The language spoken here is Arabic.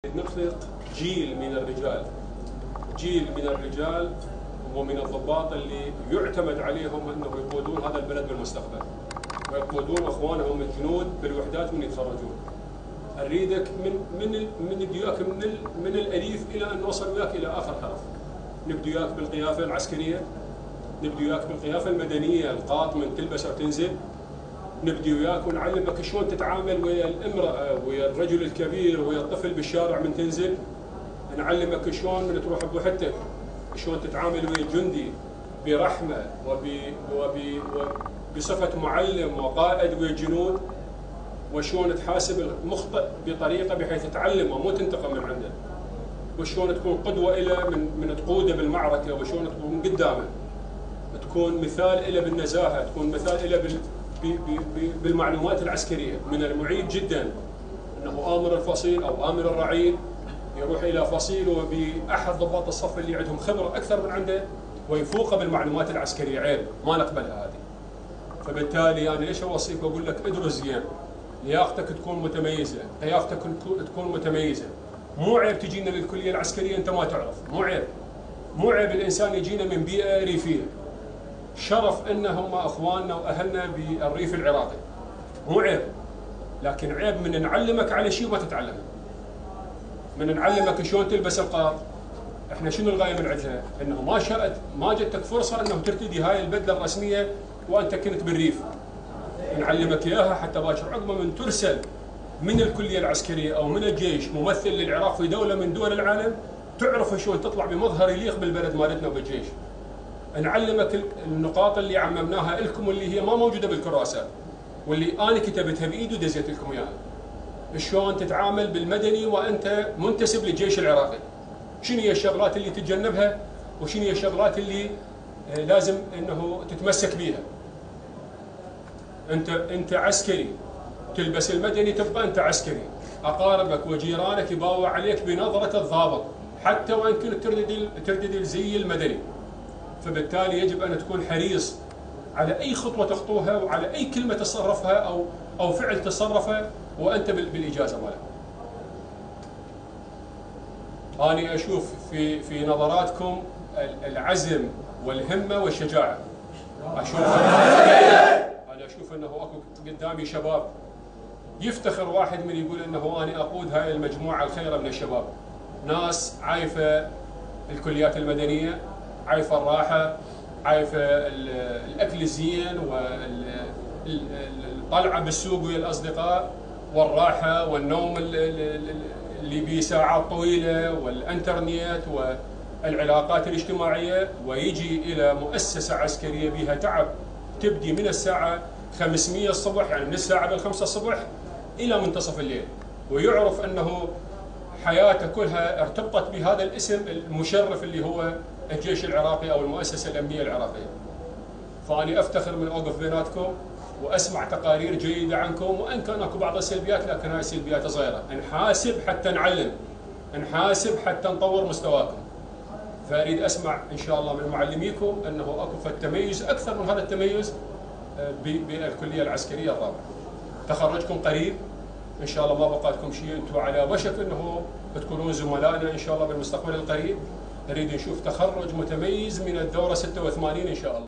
نخلق جيل من الرجال، جيل من الرجال ومن الضباط اللي يعتمد عليهم انه يقودون هذا البلد بالمستقبل، ويقودون اخوانهم الجنود بالوحدات من يتخرجون. اريدك نبدي وياك من الاليف الى ان نوصل وياك الى اخر حرف. نبدي وياك بالقيافه العسكريه، نبدي وياك بالقيافه المدنيه، القاط من تلبس او تنزل. نبدي وياك ونعلمك شلون تتعامل ويا الامراه ويا الرجل الكبير ويا الطفل بالشارع من تنزل. نعلمك شلون من تروح بوحدتك، شلون تتعامل ويا الجندي برحمه وبصفه معلم وقائد ويا الجنود، وشلون تحاسب المخطئ بطريقه بحيث تعلمه مو تنتقم من عنده، وشلون تكون قدوه له من تقوده بالمعركه، وشلون تكون قدامه، تكون مثال له بالنزاهه، تكون مثال له بالمعلومات العسكريه. من المعيب جدا انه امر الفصيل او امر الرعيل يروح الى فصيل وباحد ضباط الصف اللي عندهم خبره اكثر من عنده ويفوقه بالمعلومات العسكريه. عيب، ما نقبلها هذه. فبالتالي انا ليش اوصيك واقول لك ادرس زين، لياقتك تكون متميزه، قيافتك تكون متميزه. مو عيب تجينا للكليه العسكريه انت ما تعرف، مو عيب. مو عيب الانسان يجينا من بيئه ريفيه. شرف ان هم اخواننا واهلنا بالريف العراقي. مو عيب، لكن عيب من نعلمك على شيء وما تتعلمه. من نعلمك شلون تلبس القاط، احنا شنو الغايه من عندها؟ انه ما جتك فرصه انه ترتدي هاي البدله الرسميه وانت كنت بالريف. نعلمك اياها حتى باكر عقبه من ترسل من الكليه العسكريه او من الجيش ممثل للعراق في دوله من دول العالم، تعرف شلون تطلع بمظهر يليق بالبلد مالتنا وبالجيش. نعلمك النقاط اللي عممناها لكم واللي هي ما موجوده بالكراسات، واللي انا كتبتها بايدي ودزيت لكم اياها. شلون تتعامل بالمدني وانت منتسب للجيش العراقي. شنو هي الشغلات اللي تتجنبها وشنو هي الشغلات اللي لازم انه تتمسك بيها. انت عسكري، تلبس المدني تبقى انت عسكري. اقاربك وجيرانك يباوع عليك بنظره الضابط حتى وان كنت تردد الزي المدني. فبالتالي يجب ان تكون حريص على اي خطوه تخطوها وعلى اي كلمه تصرفها او فعل تصرفه وانت بالاجازه مالك. أنا أشوف في نظراتكم العزم والهمة والشجاعة. أنا أشوف أنه أكو قدامي شباب يفتخر واحد من يقول أنه أنا أقود هاي المجموعة الخيرة من الشباب. ناس عايفة الكليات المدنية، عايفة الراحة، عايفة الأكل الزين والطلعة بالسوق ويا الأصدقاء والراحة والنوم اللي بساعات طويلة والانترنت والعلاقات الاجتماعية، ويجي إلى مؤسسة عسكرية بها تعب تبدي من الساعة 500 الصبح، يعني من الساعة 5 الصبح إلى منتصف الليل، ويعرف أنه حياته كلها ارتبطت بهذا الاسم المشرف اللي هو الجيش العراقي أو المؤسسة الأمنية العراقية. فأنا أفتخر من أوقف بيناتكم واسمع تقارير جيده عنكم، وان كان اكو بعض السلبيات لكن هاي السلبيات صغيره. نحاسب حتى نعلم، نحاسب حتى نطور مستواكم. فاريد اسمع ان شاء الله من معلميكم انه اكو تميز اكثر من هذا التميز بالكليه العسكريه الرابعه. تخرجكم قريب ان شاء الله، ما بقى لكم شيء، انتم على وشك انه تكونون زملائنا ان شاء الله بالمستقبل القريب. نريد نشوف تخرج متميز من الدوره 86 ان شاء الله.